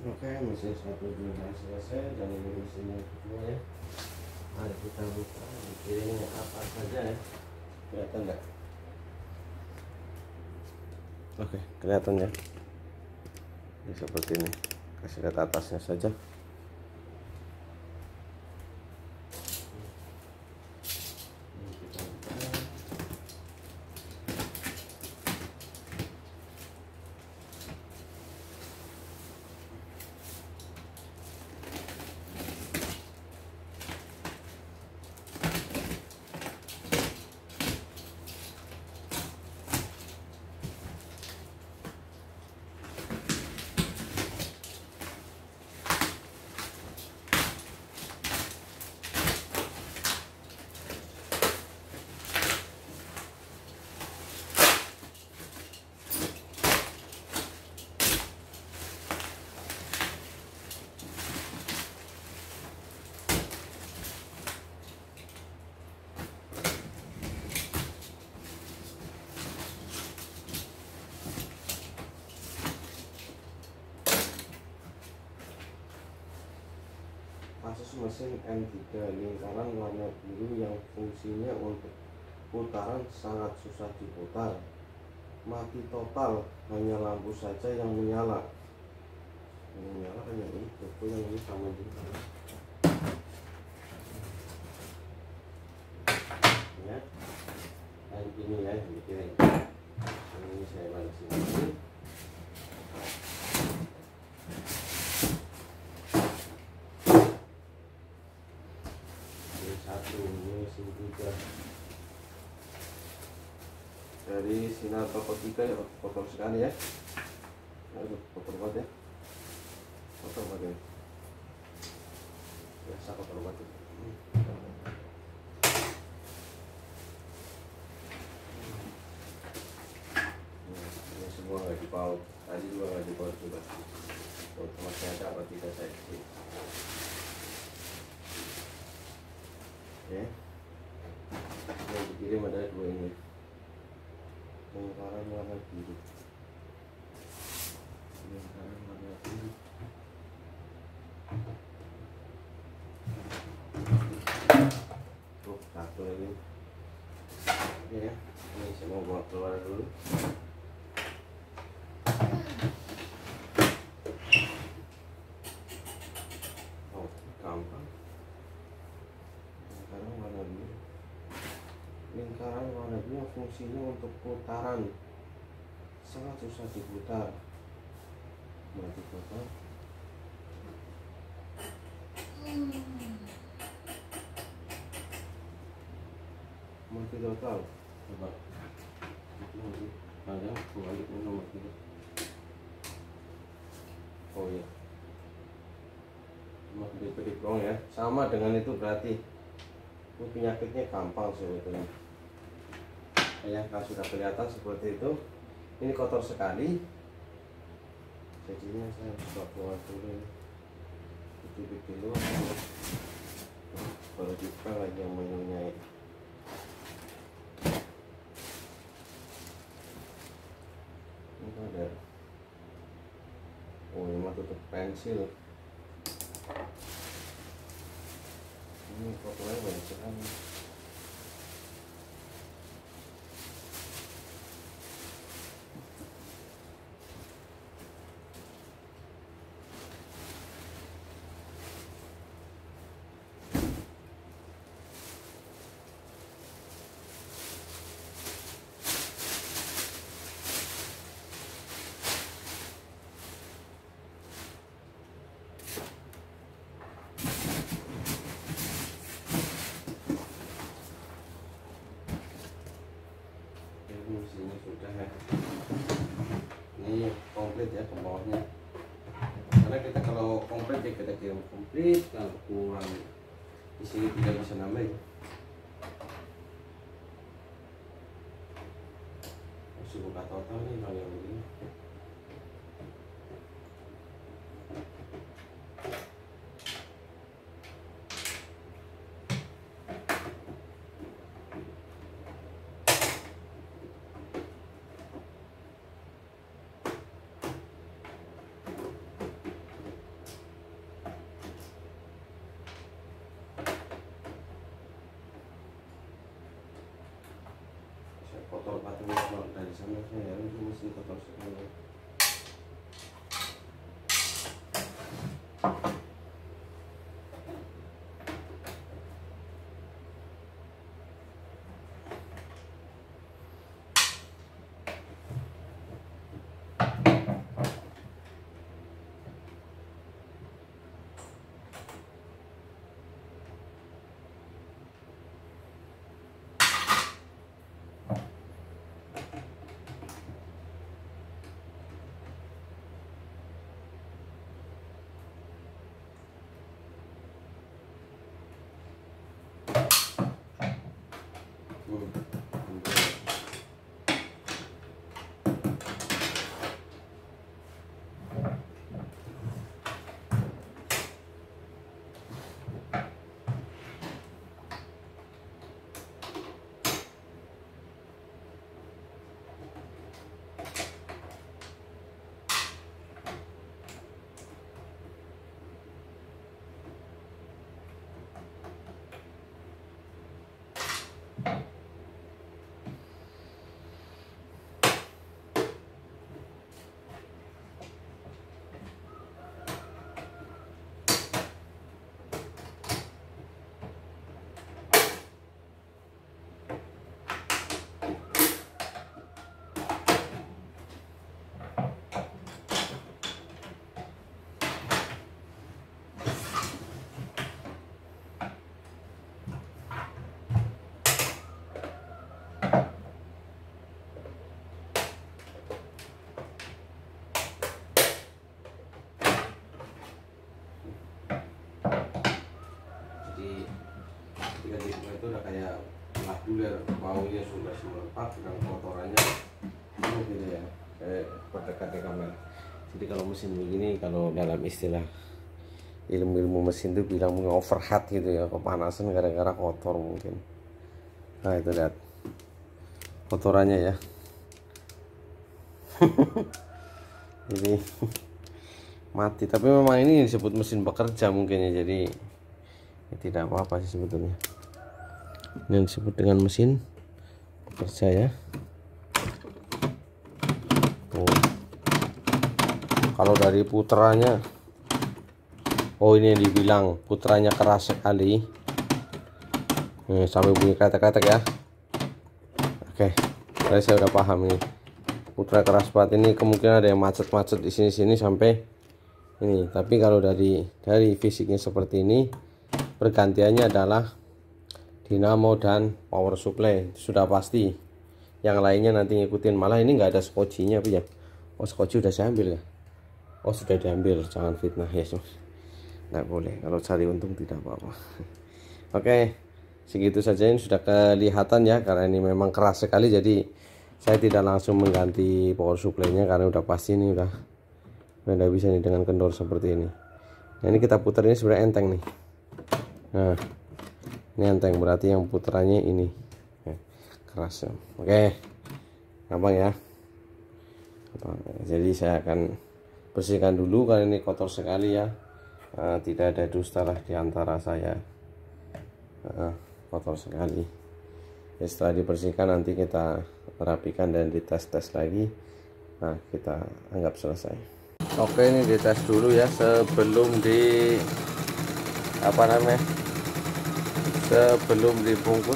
Oke, mesin satu sudah selesai dan ini mesin yang kedua ya. Mari kita buka, ini apa saja ya, kelihatan enggak? Oke, kelihatan ya. Ini seperti ini, kasih lihat atasnya saja. Kasus mesin M3 lingkaran warna biru yang fungsinya untuk putaran sangat susah diputar, mati total, hanya lampu saja yang menyala. Yang menyala hanya ini, yang ini sama juga ya. Dan ini ya, ini saya balik sini. Dari sinar toko 3 ya, kotor sekali ya. Aduh, kotor banget ya. Kotor banget ya. Biasa kotor banget. Ini semua nggak dipaut. Tadi juga nggak dipaut juga. Masih ada apa tidak saya cek. Oke. Yang dikirim ada dua ini. Lingkaran warna biru, lingkaran warna biru. Tuh satu lagi. Oke ya, ini saya mau bawa keluar dulu. Oh, gampang. Lingkaran warna biru. Lingkaran warna biru fungsinya untuk putaran, sangat susah diputar, mati total. Mati total. Coba itu nanti ada baliknya nomor 3. Oh ya, cuma kedip-kedip dong ya, sama dengan itu berarti ini penyakitnya gampang sebetulnya ya. Kalau sudah kelihatan seperti itu, ini kotor sekali, jadinya saya coba keluar dulu ya. Itu dulu baru juga lagi yang menyunyai. Ini ada, oh ini mah tutup pensil. Ini kotornya banyak sekali. Mesinnya sudah ya, ini komplit ya ke bawahnya, karena kita kalau komplit ya kita kirim komplit, kalau kurang di sini tidak bisa nambah ya. Harus buka total nih kalau yang begini. sama saya ini mesin kotor sekali. Itu udah kayak lakuler, baunya sudah melekat dengan kotorannya gitu ya, kayak berdekatnya kamera. Jadi kalau mesin begini, kalau dalam istilah ilmu mesin itu bilang overheat gitu ya, kepanasan gara-gara kotor mungkin. Nah itu lihat kotorannya ya. Jadi mati, tapi memang ini disebut mesin bekerja mungkin ya, jadi ya tidak apa-apa sih sebetulnya. Ini yang disebut dengan mesin bekerja ya. Kalau dari puterannya, oh ini yang dibilang puterannya keras sekali. Sampai bunyi kretek-kretek ya. Oke, saya udah paham ini. Putra keras banget ini, kemungkinan ada yang macet-macet di sini-sini sampai ini. Tapi kalau dari fisiknya seperti ini, pergantiannya adalah dinamo dan power supply, sudah pasti. Yang lainnya nanti ngikutin. Malah ini nggak ada skocinya apa ya? Oh skoci udah saya ambil ya? Oh sudah diambil, jangan fitnah ya. Nggak boleh, kalau cari untung tidak apa-apa. Oke, segitu saja, ini sudah kelihatan ya, karena ini memang keras sekali. Jadi saya tidak langsung mengganti power supply-nya karena udah pasti ini udah bisa nih dengan kendor seperti ini. Nah ini kita putar, ini sebenarnya enteng nih. Nah ini enteng, berarti yang putarannya ini keras ya. Oke, gampang ya. Jadi saya akan bersihkan dulu karena ini kotor sekali ya. Tidak ada dusta lah di antara saya. Kotor sekali ya. Setelah dibersihkan nanti kita rapikan dan dites-tes lagi. Nah kita anggap selesai. Oke, ini dites dulu ya sebelum sebelum dibungkus.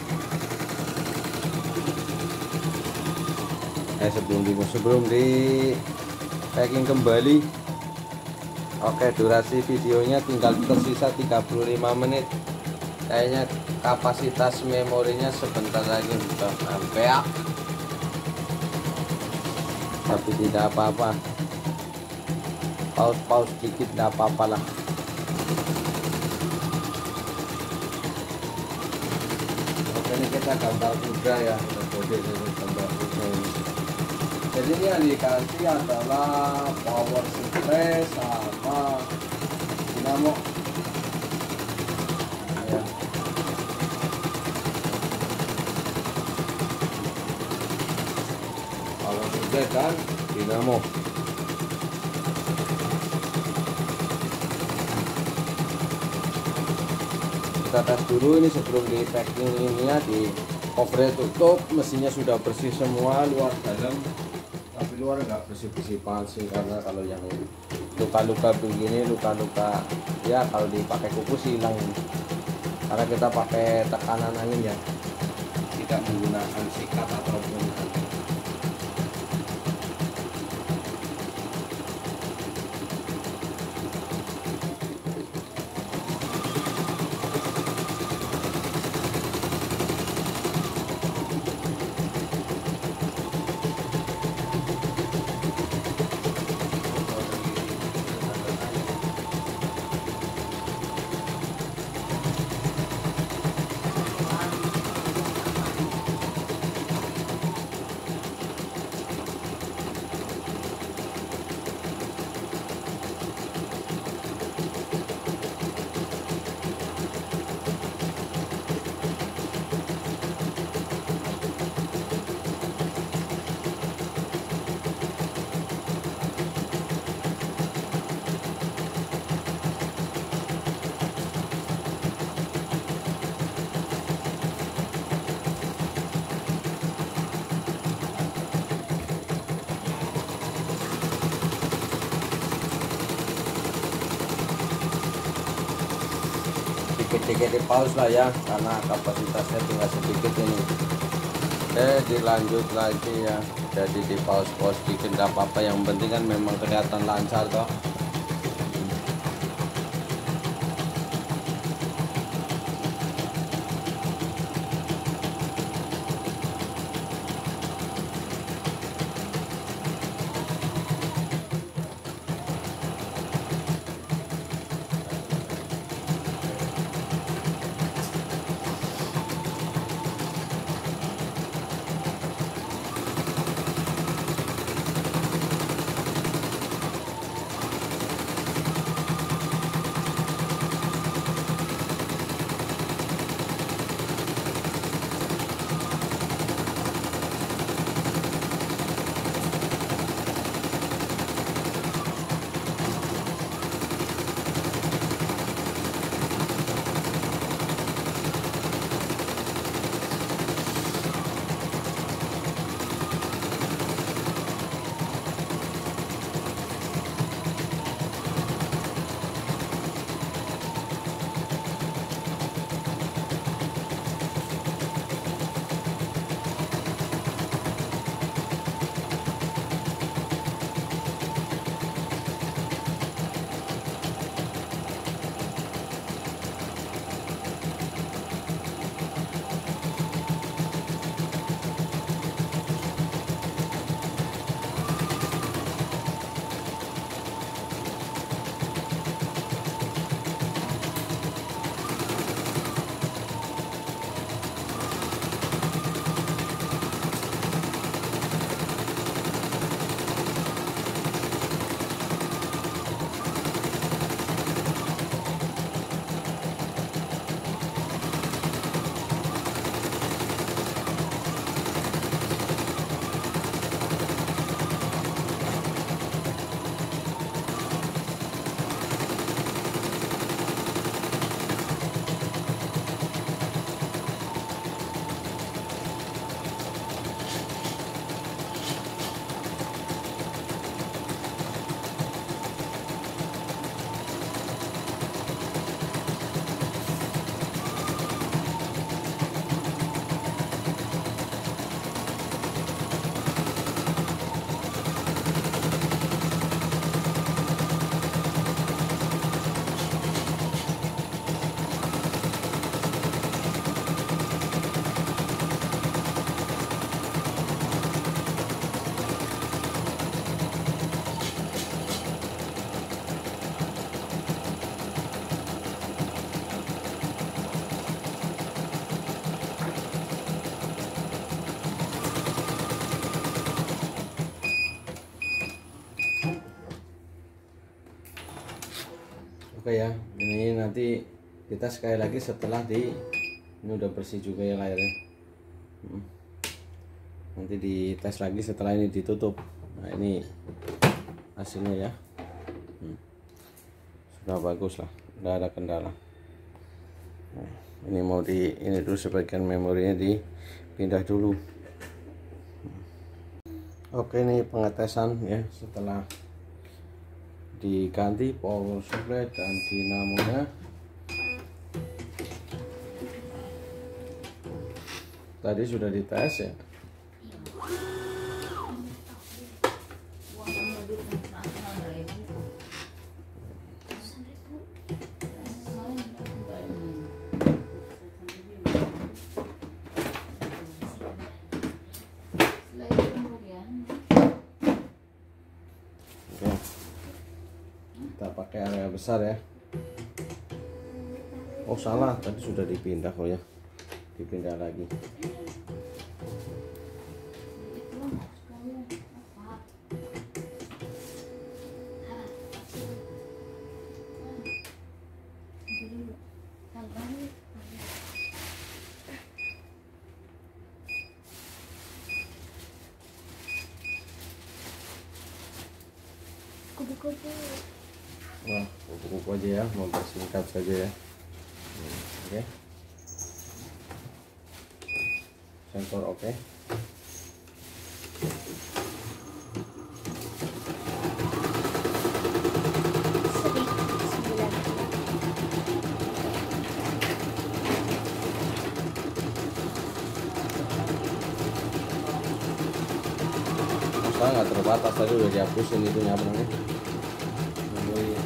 Sebelum di packing kembali. Oke, durasi videonya tinggal tersisa 35 menit. Kayaknya kapasitas memorinya sebentar lagi sudah sampai ya. Tapi tidak apa-apa, pause dikit tidak apa-apa lah. Oke, ini kita gambar kuda ya, gambar kuda ini. Jadi ini yang dikasih adalah power supply sama dinamo ya. Power supply dan dinamo. Kita tes dulu ini sebelum di packing ini ya, di covernya tutup, mesinnya sudah bersih semua luar dalam, tapi luar nggak bersih-bersih banget sih, karena kalau yang luka-luka begini, luka-luka ya kalau dipakai kukus hilang, karena kita pakai tekanan angin ya, tidak menggunakan sikat ataupun angin. Dikit-dikit di pause lah ya, karena kapasitasnya tinggal sedikit ini. Dilanjut lagi ya, jadi di pause dikit nggak apa-apa, yang penting kan memang kelihatan lancar toh. Oke ya, ini nanti kita sekali lagi setelah ini udah bersih juga ya layarnya. Nanti dites lagi setelah ini ditutup. Nah ini hasilnya ya. Sudah bagus lah, udah ada kendala. Nah, ini mau ini dulu sebagian memorinya pindah dulu. Oke, ini pengetesan ya setelah diganti power supply dan dinamonya. Tadi sudah dites ya. Oke, kita pakai area besar ya. Oh salah, tadi sudah dipindah kok ya, dipindah lagi. Wah, kuku-kuku aja ya, mempersingkat saja ya. Oke. Sensor oke. Masa nggak terbatas, tadi udah dihapusin itunya apa namanya? Memori.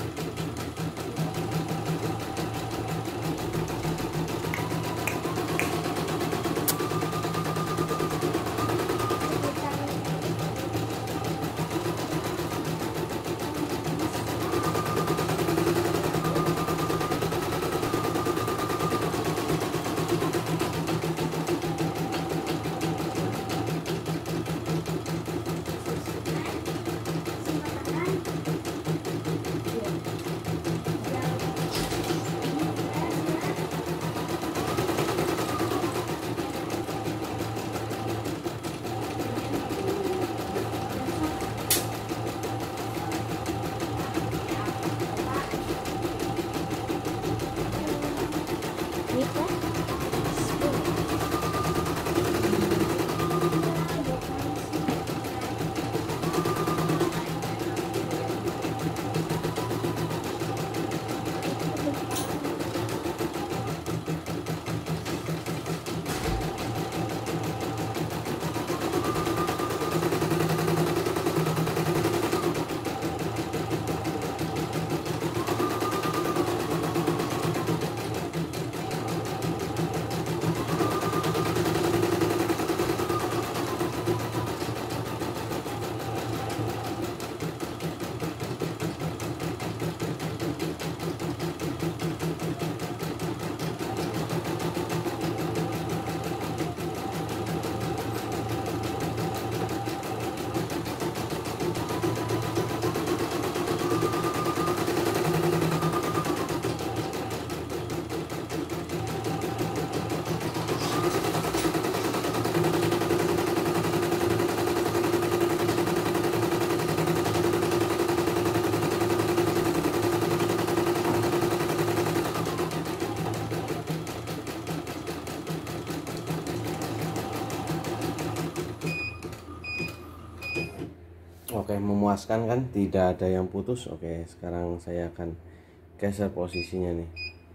Oke, memuaskan kan, tidak ada yang putus. Oke, sekarang saya akan geser posisinya nih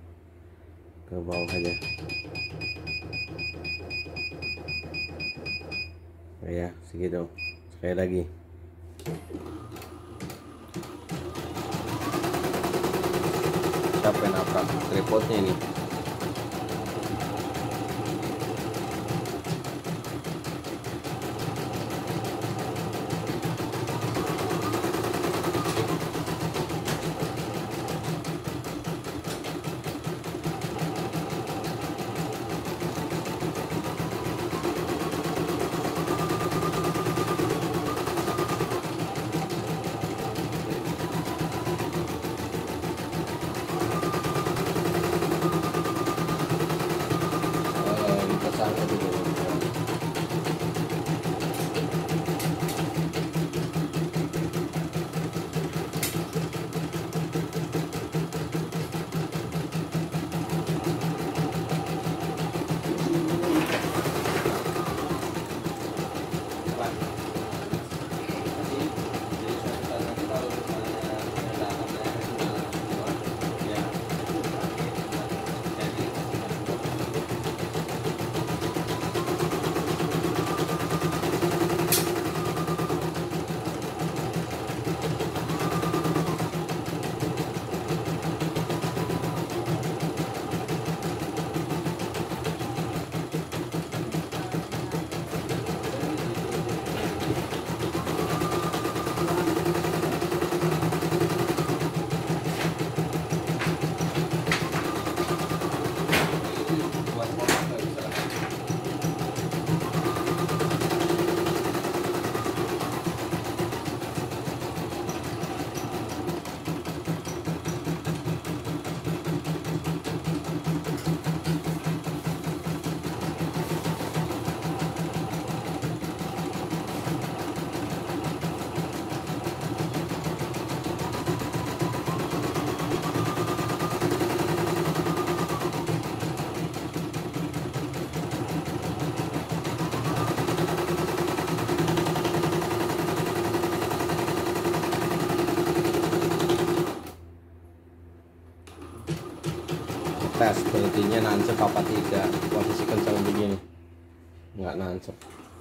ke bawah aja. Oke ya, segitu. Sekali lagi. Capek nabrak tripodnya ini. tes berartinya nancep apa tidak. Posisi kencang begini nggak nancep.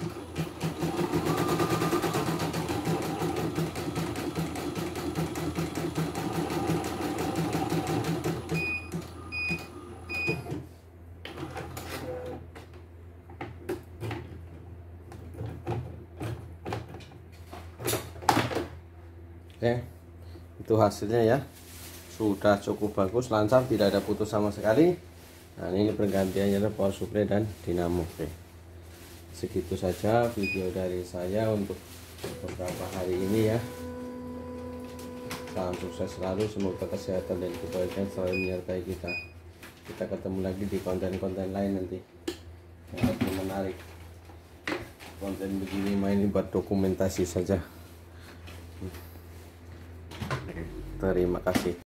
Oke, itu hasilnya ya, sudah cukup bagus, lancar, tidak ada putus sama sekali. Nah ini pergantiannya ada power supply dan dinamo. Oke, segitu saja video dari saya untuk beberapa hari ini ya. Salam sukses selalu, semoga kesehatan dan kebaikan selalu menyertai kita. Kita ketemu lagi di konten-konten lain nanti yang lebih menarik. Konten begini main buat dokumentasi saja. Terima kasih.